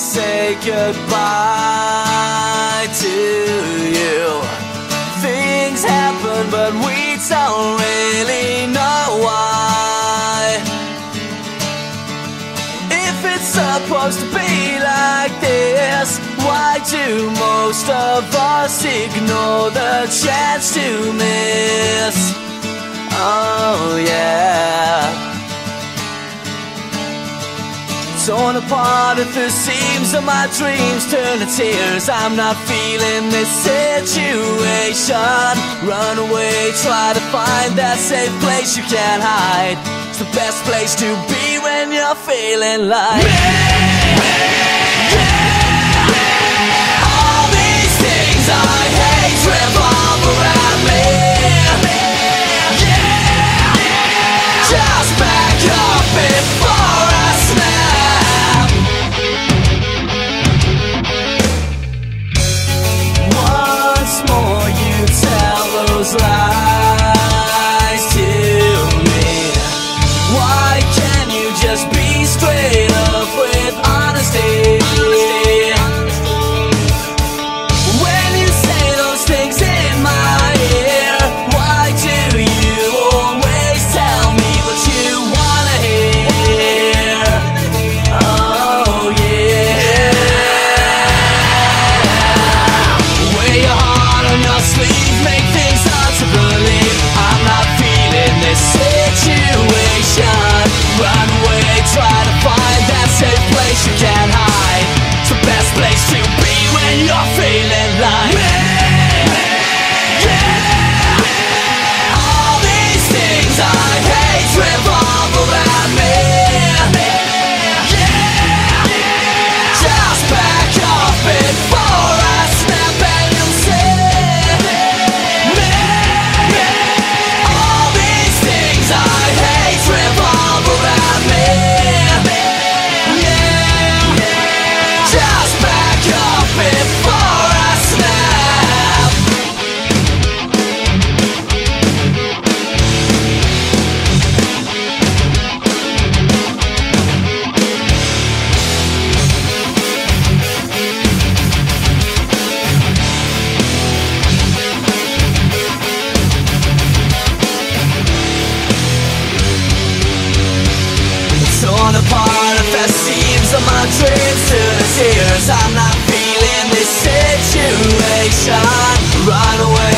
say goodbye to you. Things happen, but we don't really know why. If it's supposed to be like this, why do most of us ignore the chance to miss? Oh yeah. Torn apart at the seams of my dreams turn to tears. I'm not feeling this situation. Run away, try to find that safe place you can't hide. It's the best place to be when you're feeling like me. Yeah. All these things I hate revolve around me. Yeah. Just back up before I snap. Those lies to me. Why can't you just be straight up with honesty? When you say those things in my ear, why do you always tell me what you wanna hear? Oh yeah. Wear your heart on your sleeve, make things hard to believe. I'm not feeling this situation. Run away, try to find that safe place you can't hide. It's the best place to be when you're feeling like me. Yeah. All these things I hate revolve around me. Yeah. Just back up before I snap and you'll see. Torn apart at the seams of my dreams to the tears. I'm not feeling this situation. Run away,